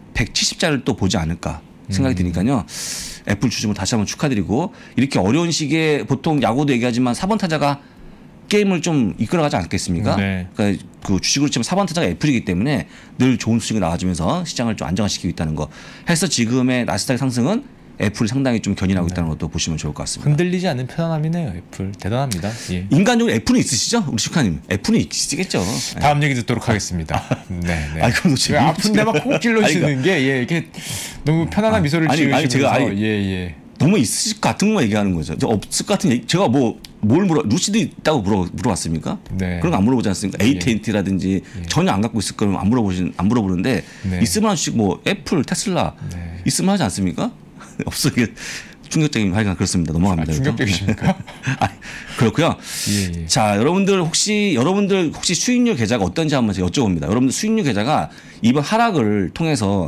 백칠십자를 또 보지 않을까 생각이 드니까요. 애플 주주분 다시 한번 축하드리고, 이렇게 어려운 시기에 보통 야구도 얘기하지만 사 번 타자가 게임을 좀 이끌어가지 않겠습니까? 네. 그러니까 그 주식으로 치면 사 번 타자가 애플이기 때문에 늘 좋은 수익이 나와주면서 시장을 좀 안정화시키고 있다는 거 해서 지금의 나스닥 상승은 애플이 상당히 좀 견인하고 있다는 것도 보시면 좋을 것 같습니다. 흔들리지 않는 편안함이네요. 애플 대단합니다. 예. 인간적으로 애플은 있으시죠? 우리 슈카님 애플은 있으시겠죠. 다음 얘기 듣도록 하겠습니다. 네, 네. 아니, 그럼 지금 아픈 데만 콕 찔러주시는 게 예, 이렇게 너무 편안한 미소를 아니, 지으시면서 아니, 제가 아니, 예, 예. 너무 있으실 것 같은 것만 얘기하는 거죠. 저 없을 것 같은 얘기. 제가 뭐 뭘 물어 루시드 있다고 물어 물어봤습니까? 네. 그런 거 안 물어보지 않습니까? 예. 에이티앤티라든지 예. 전혀 안 갖고 있을 거면 안 물어보신 안 물어보는데 네. 있으면 하나씩 뭐 애플, 테슬라 네. 있으면 하지 않습니까? 없어 이게 충격적인 하여간 그렇습니다. 넘어갑니다. 아, 충격적이십니까? 아, 그렇고요. 예, 예. 자, 여러분들 혹시 여러분들 혹시 수익률 계좌가 어떤지 한번 제가 여쭤봅니다. 여러분들 수익률 계좌가 이번 하락을 통해서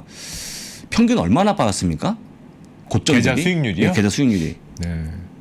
평균 얼마나 빠졌습니까? 고점 계좌 대비? 수익률이요? 네, 계좌 수익률이. 네.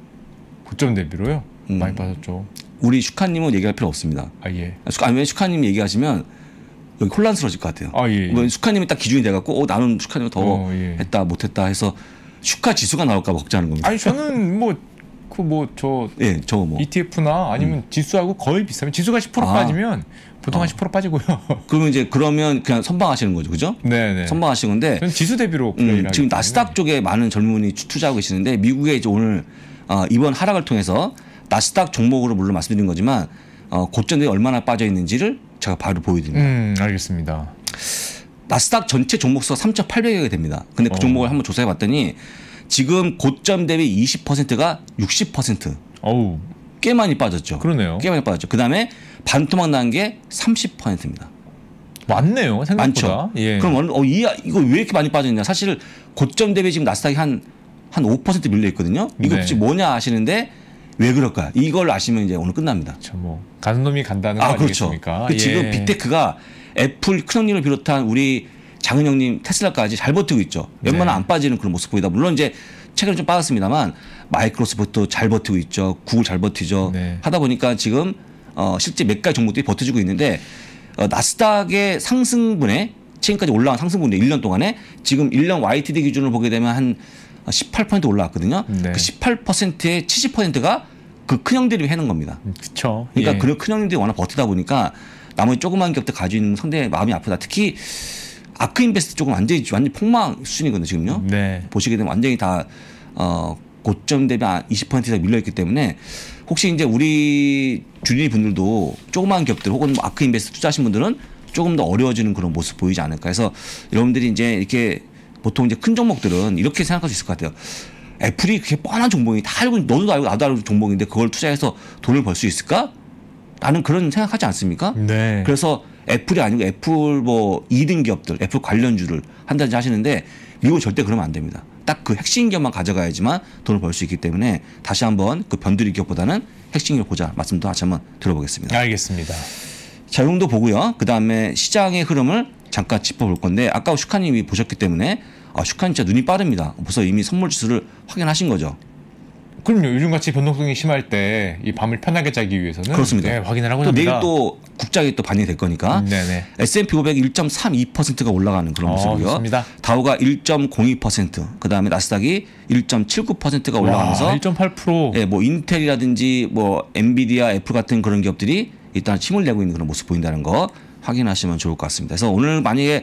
고점 대비로요? 음. 많이 빠졌죠. 우리 슈카님은 얘기할 필요 없습니다. 아 예. 슈카, 아니, 왜 슈카님 얘기하시면 여기 혼란스러워질 것 같아요. 아 예. 뭐 슈카님이 딱 기준이 돼갖고 어, 나는 슈카님 더 어, 예. 했다 못했다 해서 슈카 지수가 나올까 봐 걱정하는 겁니다. 아니 저는 뭐 그 뭐 저 예, 저 뭐 이티에프나 아니면 음. 지수하고 거의 비슷하면 지수가 십 퍼센트 아. 빠지면 보통 한 십 퍼센트 빠지고요. 그러면 이제 그러면 그냥 선방하시는 거죠, 그죠? 네네. 선방하시는 건데. 저는 지수 대비로 음, 지금 나스닥 쪽에 많은 젊은이 투자하고 계시는데 미국에 이제 오늘 어, 이번 하락을 통해서 나스닥 종목으로 물론 말씀드린 거지만 어, 고점 대비 얼마나 빠져 있는지를 제가 바로 보여드립니다. 음, 알겠습니다. 나스닥 전체 종목수가 삼천팔백여 개 됩니다. 근데 그 어. 종목을 한번 조사해 봤더니 지금 고점 대비 이십 퍼센트가 육십 퍼센트. 어우. 꽤 많이 빠졌죠. 그러네요. 꽤 많이 빠졌죠. 그 다음에 반토막 난 게 삼십 퍼센트입니다. 많네요. 생각보다. 많죠. 예. 그럼 어, 이, 이거 왜 이렇게 많이 빠졌냐. 사실 고점 대비 지금 나스닥이 한, 한 오 퍼센트 밀려 있거든요. 이거 네. 혹시 뭐냐 아시는데 왜 그럴까? 이걸 아시면 이제 오늘 끝납니다. 저 뭐 가는 놈이 간다는 거 아, 그렇죠. 아니겠습니까? 그 예. 지금 빅테크가 애플 큰형님을 비롯한 우리 작은 형님 테슬라까지 잘 버티고 있죠. 웬만하면 네. 안 빠지는 그런 모습 보이다. 물론 이제 최근에 좀 빠졌습니다만 마이크로소프트 잘 버티고 있죠. 구글 잘 버티죠. 네. 하다 보니까 지금 어, 실제 몇 가지 종목들이 버텨주고 있는데 어, 나스닥의 상승분에 지금까지 올라간 상승분에 일 년 동안에 지금 일 년 와이티디 기준으로 보게 되면 한 십팔 퍼센트 올라왔거든요. 네. 그 십팔 퍼센트의 칠십 퍼센트가 그 큰형들이 해는 겁니다. 그렇죠. 그러니까 예. 그 큰형들이 워낙 버티다 보니까 나머지 조그만 기업들 가지고 있는 상당히 마음이 아프다. 특히 아크인베스트 쪽은 완전히 완전 폭망 수준이거든요. 지금요. 네. 보시게 되면 완전히 다 어, 고점 대비 이십 퍼센트 이상 밀려 있기 때문에 혹시 이제 우리 주린이 분들도 조그만 기업들 혹은 뭐 아크인베스트 투자하신 분들은 조금 더 어려워지는 그런 모습 보이지 않을까. 그래서 여러분들이 이제 이렇게 보통 이제 큰 종목들은 이렇게 생각할 수 있을 것 같아요. 애플이 그렇게 뻔한 종목이 다 알고 너도 알고 나도 알고 종목인데 그걸 투자해서 돈을 벌 수 있을까? 라는 그런 생각하지 않습니까? 네. 그래서 애플이 아니고 애플 뭐 이 등 기업들, 애플 관련주를 한다든지 하시는데 미국은 절대 그러면 안 됩니다. 딱 그 핵심 기업만 가져가야지만 돈을 벌 수 있기 때문에 다시 한번 그 변두리 기업보다는 핵심 기업 보자 말씀도 다시 한번 들어보겠습니다. 알겠습니다. 자, 이 정도 보고요. 그 다음에 시장의 흐름을 잠깐 짚어볼 건데 아까 슈카님이 보셨기 때문에 아, 슈카님 진짜 눈이 빠릅니다. 벌써 이미 선물 지수를 확인하신 거죠. 그럼요. 요즘같이 변동성이 심할 때 이 밤을 편하게 자기 위해서는 그렇습니다. 네, 확인을 하고 또 합니다. 내일 또 국장이 또 반영이 될 거니까 네네. 에스 앤 피 오백 일 점 삼이 퍼센트가 올라가는 그런 어, 모습이고요. 좋습니다. 다우가 일 점 공이 퍼센트, 그 다음에 나스닥이 일 점 칠구 퍼센트가 올라가면서 일 점 팔 퍼센트. 예, 뭐 인텔이라든지 뭐 엔비디아, 애플 같은 그런 기업들이 일단 힘을 내고 있는 그런 모습 보인다는 거 확인하시면 좋을 것 같습니다. 그래서 오늘 만약에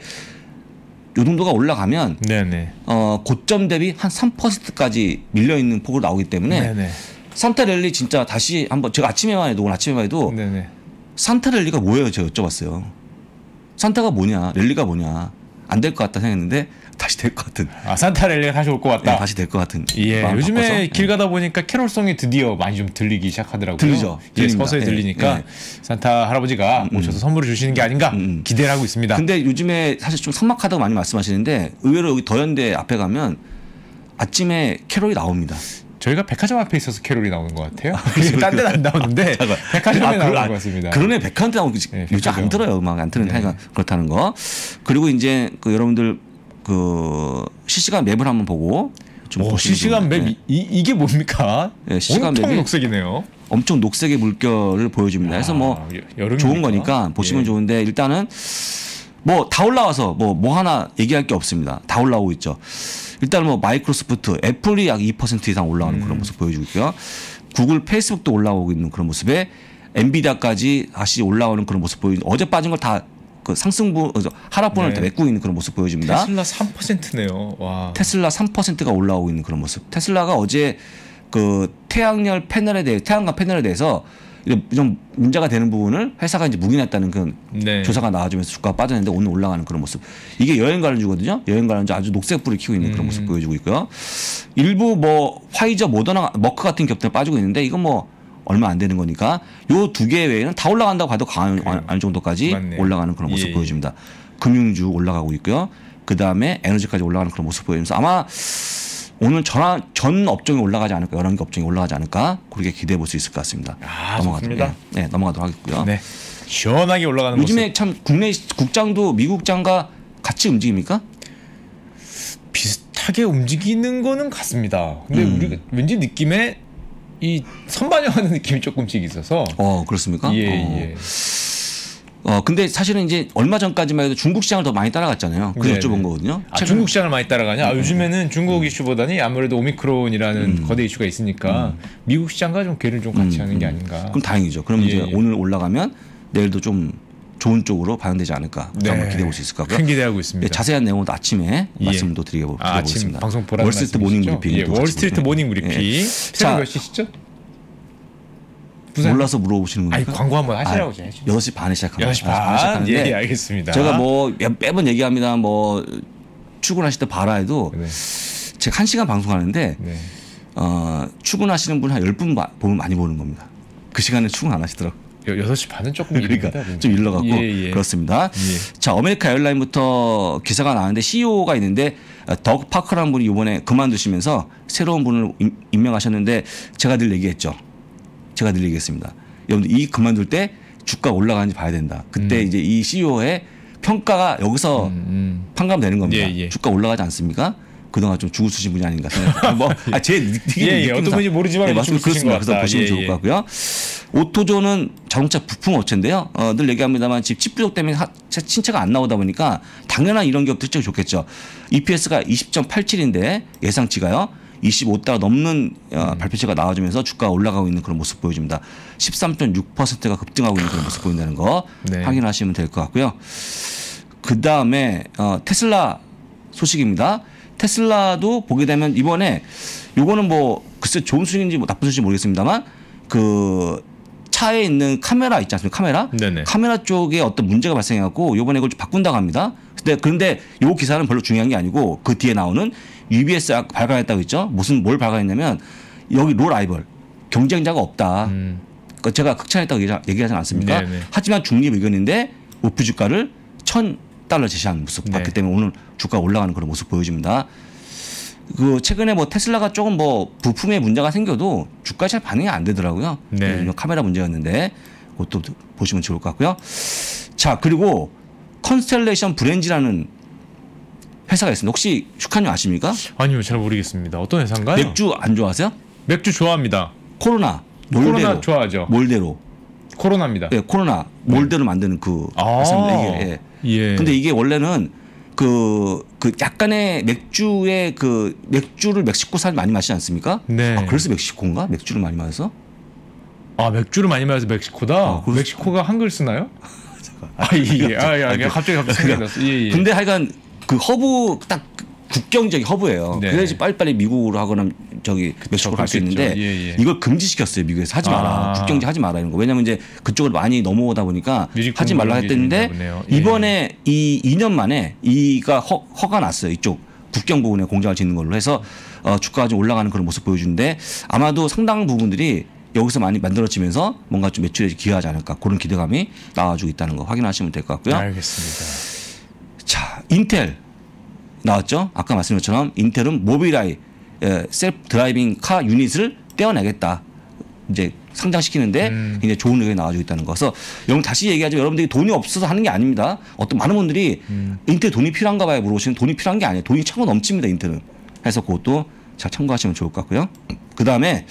요 정도가 올라가면 네네. 어, 고점 대비 한 삼 퍼센트까지 밀려 있는 폭으로 나오기 때문에 네네. 산타랠리 진짜 다시 한번 제가 아침에만 해도 오늘 아침에만 해도 네네. 산타랠리가 뭐예요? 제가 여쭤봤어요. 산타가 뭐냐? 랠리가 뭐냐? 안 될 것 같다 생각했는데 다시 될 것 같은. 아 산타랠리가 다시 올 것 같다. 네, 다시 될 것 같은. 예, 마음 요즘에 바꿔서. 길 가다 보니까 캐롤송이 드디어 많이 좀 들리기 시작하더라고요. 들리죠. 예, 들립니다. 서서히 예, 들리니까 예. 산타 할아버지가 오셔서 선물을 주시는 게 아닌가 음. 기대를 하고 있습니다. 근데 요즘에 사실 좀 삭막하다고 많이 말씀하시는데 의외로 여기 더현대 앞에 가면 아침에 캐롤이 나옵니다. 저희가 백화점 앞에 있어서 캐롤이 나오는 것 같아요. 딴 데는 안 나오는데 백화점에 아, 나오는 아, 것 같습니다. 그러네 백화점 나오고 네, 요즘 백화점. 안 들어요. 음악 안 틀는 네. 하여간 그렇다는 거. 그리고 이제 그 여러분들 그 실시간 맵을 한번 보고 좀 오, 보시면 실시간 좋은데, 맵 네. 이, 이게 뭡니까? 네, 실시간 온통 맵이 녹색이네요. 엄청 녹색의 물결을 보여줍니다. 그래서 뭐 아, 여- 여름이니까. 좋은 거니까 보시면 예. 좋은데 일단은 뭐 다 올라와서 뭐 뭐 하나 얘기할 게 없습니다. 다 올라오고 있죠. 일단 뭐 마이크로소프트, 애플이 약 이 퍼센트 이상 올라가는 음. 그런 모습 보여주고 있고요. 구글, 페이스북도 올라오고 있는 그런 모습에 엔비디아까지 다시 올라오는 그런 모습 보이는 어제 빠진 걸 다 그 상승분 하락분을 네. 다 메꾸고 있는 그런 모습 보여줍니다. 테슬라 삼 퍼센트네요. 와. 테슬라 삼 퍼센트가 올라오고 있는 그런 모습. 테슬라가 어제 그 태양열 패널에 대해 태양광 패널에 대해서 좀 문제가 되는 부분을 회사가 이제 묵인했다는 그런 네. 조사가 나와주면서 주가가 빠졌는데 오늘 올라가는 그런 모습. 이게 여행 관련주거든요. 여행 관련주 아주 녹색불을 켜고 있는 그런 음. 모습 보여주고 있고요. 일부 뭐 화이저, 모더나, 머크 같은 기업들 빠지고 있는데 이건 뭐 얼마 안 되는 거니까 요 두 개 외에는 다 올라간다고 봐도 과한 어느 정도까지 맞네요. 올라가는 그런 모습 예. 보여줍니다. 금융주 올라가고 있고요. 그 다음에 에너지까지 올라가는 그런 모습 보이면서 아마 오늘 전, 전 업종이 올라가지 않을까, 여러 개 업종이 올라가지 않을까 그렇게 기대해 볼 수 있을 것 같습니다. 아, 넘어가도록, 좋습니다. 예, 네, 넘어가도록 하겠고요. 네. 시원하게 올라가는 요즘에 모습. 참 국내 국장도 미국 국장과 같이 움직입니까? 비슷하게 움직이는 거는 같습니다. 근데 음. 우리가 왠지 느낌에 이 선반영하는 느낌이 조금씩 있어서. 어 그렇습니까? 예, 어. 예. 어 근데 사실은 이제 얼마 전까지만 해도 중국 시장을 더 많이 따라갔잖아요. 그래서 네네. 여쭤본 거거든요. 아, 최근- 중국 시장을 많이 따라가냐? 아, 요즘에는 중국 이슈보다는 아무래도 오미크론이라는 음. 거대 이슈가 있으니까 미국 시장과 좀 괴를 좀 같이 음, 하는 게 음. 아닌가. 그럼 다행이죠. 그럼 예, 이제 예. 오늘 올라가면 내일도 좀 좋은 쪽으로 반영되지 않을까 네. 한번 기대해 볼 수 있을 것 같고요. 큰 기대하고 네, 있습니다. 자세한 내용은 아침에 예. 말씀도 드리고 아, 아침 드리겠습니다. 방송 보라는 월스트리트 모닝 말씀이시죠? 브리핑. 예, 월스트리트 모닝 브리핑. 자, 새벽 몇 시시죠? 부산. 몰라서 물어보시는 아니 겁니까? 광고 한번 하시라고 아, 좀 해주세요. 여섯 시 반에 시작합니다. 여섯 시 반. 시작하는데 예, 예, 알겠습니다. 제가 뭐 매- 매번 얘기합니다. 뭐 출근하실 때 봐라 해도 네. 제가 한 시간 방송하는데 네. 어, 출근하시는 분 한 열 분 보면 많이 보는 겁니다. 그 시간에 출근 안 하시더라고요. 여- 여섯 시 반은 조금 그러니까 이릅니다. 좀 일러갖고 예, 예. 그렇습니다. 예. 자, 아메리카 에어라인부터 기사가 나왔는데 씨이오가 있는데 덕 파커라는 분이 이번에 그만두시면서 새로운 분을 임- 임명하셨는데 제가 늘 얘기했죠. 제가 늘 얘기했습니다. 여러분들 이 그만둘 때 주가 올라가는지 봐야 된다. 그때 음. 이제 이 씨이오의 평가가 여기서 음, 음. 판가되는 겁니다. 예, 예. 주가 올라가지 않습니까? 그동안 좀 죽을 수신 분이 아닌가 생각합니다. 뭐, 아, 제 느낌, 예, 예. 어떤 분인지 모르지만 네, 맞습니다. 그렇습니다. 그래서 보시면 예, 좋을 예. 것 같고요. 오토존은 자동차 부품 업체인데요. 어, 늘 얘기합니다만 지금 칩 부족 때문에 하, 신차가 안 나오다 보니까 당연한 이런 기업들 쭉 좋겠죠. 이피에스가 이십 점 팔칠인데 예상치가요. 이십오 달러 넘는 어, 발표치가 나와주면서 주가가 올라가고 있는 그런 모습 보여줍니다. 십삼 점 육 퍼센트가 급등하고 있는 그런 모습 보인다는 거 네. 확인하시면 될 것 같고요. 그 다음에 어, 테슬라 소식입니다. 테슬라도 보게 되면 이번에 요거는 뭐 글쎄 좋은 소식인지 뭐 나쁜 소식인지 모르겠습니다만 그 차에 있는 카메라 있지 않습니까? 카메라? 네네. 카메라 쪽에 어떤 문제가 발생해갖고 요번에 그걸 좀 바꾼다고 합니다. 근데 그런데 요 기사는 별로 중요한 게 아니고 그 뒤에 나오는 유비에스 발간했다고 했죠. 무슨 뭘 발간했냐면 여기 로 라이벌 경쟁자가 없다. 음. 그러니까 제가 극찬했다고 얘기, 얘기하지 않습니까? 네네. 하지만 중립 의견인데 목표 주가를 천 달러 제시한 모습 봤기 네. 때문에 오늘 주가 올라가는 그런 모습 보여줍니다. 그 최근에 뭐 테슬라가 조금 뭐 부품에 문제가 생겨도 주가 잘 반응이 안 되더라고요. 네. 카메라 문제였는데 그것도 보시면 좋을 것 같고요. 자 그리고 컨스텔레이션 브랜지라는 회사가 있습니다. 혹시 슈카님 아십니까? 아니요, 잘 모르겠습니다. 어떤 회사인가요? 맥주 안 좋아하세요? 맥주 좋아합니다. 코로나 몰대로 코로나 좋아하죠. 몰대로 코로나입니다. 네, 코로나 몰대로 만드는 그 아. 회사입니다. 이게. 예. 예. 근데 이게 원래는 그, 그 약간의 맥주의 그 맥주를 멕시코 사람이 많이 마시지 않습니까? 네. 아, 그래서 멕시코인가? 맥주를 많이 마셔서? 아, 맥주를 많이 마셔서 멕시코다. 아, 그래서- 멕시코가 한글 쓰나요? 아, 예. 아, 예. 아, 예. 갑자기 갑자기 생각났어. 예, 예. 근데 하여간 그 허브 딱 국경적인 허브예요. 네. 그래야지 빨리빨리 미국으로 하거나 저기 멕시코로 갈 수 그렇겠죠. 있는데 예, 예. 이걸 금지시켰어요. 미국에서 하지 마라. 아. 국경지 하지 마라 이런 거. 왜냐면 이제 그쪽으로 많이 넘어오다 보니까 뮤직 하지 말라 공부하는 게 했는데 좀 있나 보네요. 예. 이번에 이 이 년 만에 이가 허, 허가 났어요. 이쪽 국경 부분에 공장을 짓는 걸로 해서 어, 주가가 좀 올라가는 그런 모습 보여주는데 아마도 상당 부분들이 여기서 많이 만들어지면서 뭔가 좀 매출에 기여하지 않을까 그런 기대감이 나와주고 있다는 거 확인하시면 될 것 같고요. 알겠습니다. 자, 인텔 나왔죠? 아까 말씀드린 것처럼 인텔은 모빌아이 에, 셀프 드라이빙 카 유닛을 떼어내겠다. 이제 상장시키는데 음. 굉장히 좋은 의견이 나와주고 있다는 거. 그래서 여러분 다시 얘기하자면 여러분들이 돈이 없어서 하는 게 아닙니다. 어떤 많은 분들이 음. 인텔 돈이 필요한가 봐요 물어보시면 돈이 필요한 게 아니에요. 돈이 차고 넘칩니다. 인텔은. 해서 그것도 잘 참고하시면 좋을 것 같고요. 그 다음에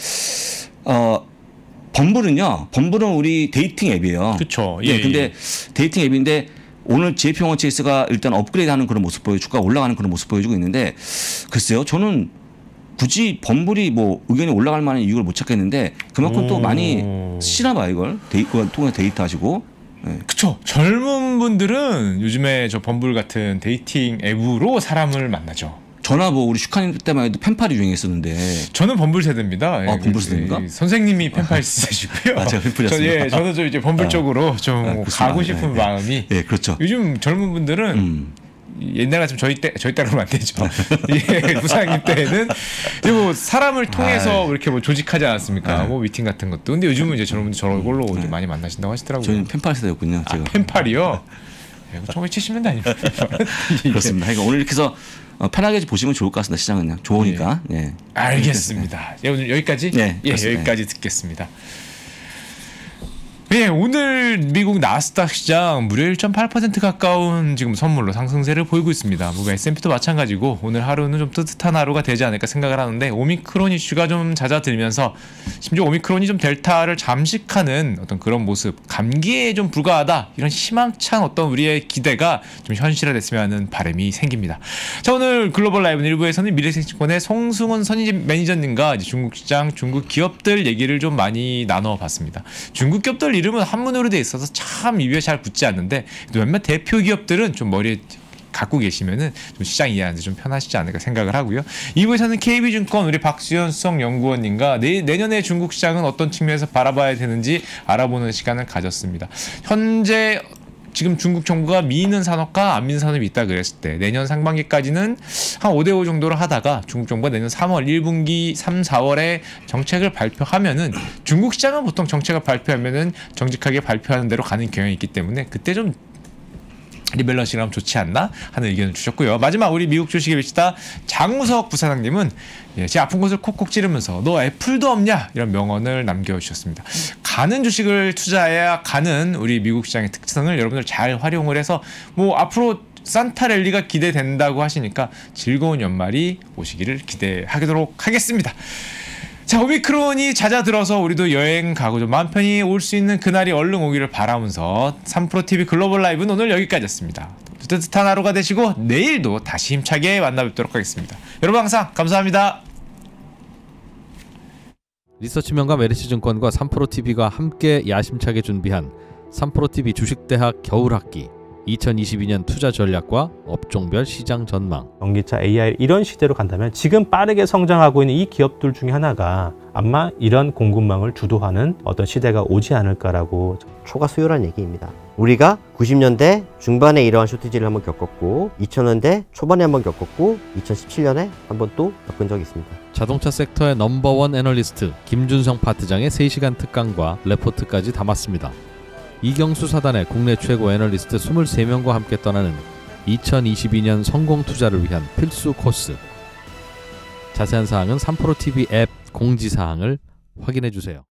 어, 범블은요. 범블은 우리 데이팅 앱이에요. 그쵸. 예, 예, 근데 예. 데이팅 앱인데 오늘 제이피원체이스가 일단 업그레이드하는 그런 모습 보여 주가 올라가는 그런 모습 보여주고 있는데 글쎄요. 저는 굳이 범블이 뭐 의견이 올라갈 만한 이유를 못 찾겠는데 그만큼 또 오. 많이 쓰시나 봐요 이걸 데이, 그걸 통해서 데이트 하시고 예. 그쵸. 젊은 분들은 요즘에 저 범블 같은 데이팅 앱으로 사람을 만나죠. 전화 뭐 우리 슈카님 때만 해도 펜팔이 유행했었는데 저는 범블 세대입니다. 아, 범블 세대인가? 예, 선생님이 펜팔 쓰시고요. 아, 제가 펜팔이었습니다. 저, 예, 저는 좀 이제 범블 아. 쪽으로 좀 아, 그렇구나. 가고 싶은 네, 네. 마음이. 예 그렇죠. 요즘 젊은 분들은 음. 옛날 같으면 저희 때 저희 때로는 안 되죠. 예, 부사님 때는 이제 뭐 사람을 통해서 아이. 이렇게 뭐 조직하지 않았습니까? 네. 뭐 미팅 같은 것도. 근데 요즘은 이제 저런 분들 저걸로 이제 많이 만나신다고 하시더라고요. 저희는 펜팔 세대였군요. 아, 제가 펜팔이요? 천구백칠십 년대 아닙니까? 그렇습니다. 그러니까 오늘 이렇게 해서 어, 편하게 보시면 좋을 것 같습니다. 시장은 그냥 좋으니까. 예. 알겠습니다. 예, 오늘 여기까지? 네, 예, 그렇습니다. 여기까지 듣겠습니다. 네, 오늘 미국 나스닥 시장 무려 일 점 팔 퍼센트 가까운 지금 선물로 상승세를 보이고 있습니다. 뭐 에스 앤 피도 마찬가지고 오늘 하루는 좀 뜨뜻한 하루가 되지 않을까 생각을 하는데 오미크론 이슈가 좀 잦아들면서 심지어 오미크론이 좀 델타를 잠식하는 어떤 그런 모습, 감기에 좀 불과하다 이런 희망찬 어떤 우리의 기대가 좀 현실화됐으면 하는 바람이 생깁니다. 자, 오늘 글로벌 라이브 일부에서는 미래생증권의 송승훈 선임 매니저님과 이제 중국 시장, 중국 기업들 얘기를 좀 많이 나눠봤습니다. 중국 기업들 이름은 한문으로 돼 있어서 참 입에 잘 붙지 않는데 몇몇 대표 기업들은 좀 머리에 갖고 계시면은 좀 시장 이해하는데 좀 편하시지 않을까 생각을 하고요. 이 부에서는 케이비증권 우리 박수현 수석 연구원님과 내, 내년에 중국 시장은 어떤 측면에서 바라봐야 되는지 알아보는 시간을 가졌습니다. 현재 지금 중국 정부가 미는 산업과 안 미는 산업이 있다 그랬을 때 내년 상반기까지는 한 오 대 오 정도로 하다가 중국 정부가 내년 삼월 일 분기 삼, 사월에 정책을 발표하면은 중국 시장은 보통 정책을 발표하면은 정직하게 발표하는 대로 가는 경향이 있기 때문에 그때 좀 리밸런싱을 하면 좋지 않나 하는 의견을 주셨고요. 마지막 우리 미국 주식의 비치다 장우석 부사장님은 예, 제 아픈 곳을 콕콕 찌르면서 너 애플도 없냐 이런 명언을 남겨주셨습니다. 가는 주식을 투자해야 가는 우리 미국 시장의 특성을 여러분들 잘 활용을 해서 뭐 앞으로 산타랠리가 기대된다고 하시니까 즐거운 연말이 오시기를 기대하도록 하겠습니다. 자, 오미크론이 잦아들어서 우리도 여행 가고 좀 마음 편히 올 수 있는 그날이 얼른 오기를 바라면서 삼프로티비 글로벌 라이브는 오늘 여기까지였습니다. 뜨뜻한 하루가 되시고 내일도 다시 힘차게 만나뵙도록 하겠습니다. 여러분 항상 감사합니다. 리서치명가 메리츠증권과 삼프로티비가 함께 야심차게 준비한 삼프로티비 주식대학 겨울학기 이천이십이 년 투자 전략과 업종별 시장 전망. 전기차, 에이아이 이런 시대로 간다면 지금 빠르게 성장하고 있는 이 기업들 중에 하나가 아마 이런 공급망을 주도하는 어떤 시대가 오지 않을까라고. 초과 수요란 얘기입니다. 우리가 구십 년대 중반에 이러한 쇼티지를 한번 겪었고 이천 년대 초반에 한번 겪었고 이천십칠 년에 한번 또 겪은 적이 있습니다. 자동차 섹터의 넘버원 애널리스트 김준성 파트장의 세 시간 특강과 레포트까지 담았습니다. 이경수 사단의 국내 최고 애널리스트 이십삼 명과 함께 떠나는 이천이십이 년 성공 투자를 위한 필수 코스. 자세한 사항은 삼프로티비 앱 공지사항을 확인해 주세요.